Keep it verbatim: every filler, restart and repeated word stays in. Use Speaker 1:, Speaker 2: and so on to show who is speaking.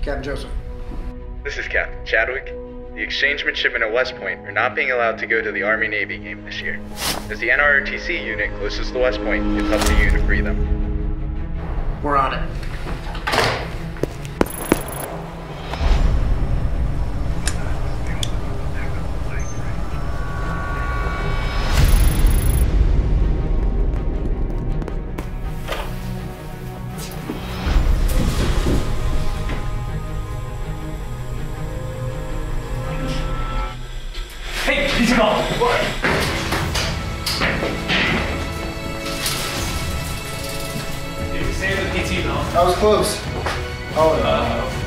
Speaker 1: Captain Joseph.
Speaker 2: This is Captain Chadwick. The exchange midshipmen at West Point are not being allowed to go to the Army-Navy game this year. As the N R O T C unit closest to West Point, it's up to you to free them.
Speaker 1: We're on it.
Speaker 3: Hey, he's gone. What? Did we save the P T though?
Speaker 1: That was close. Oh,
Speaker 3: Uh,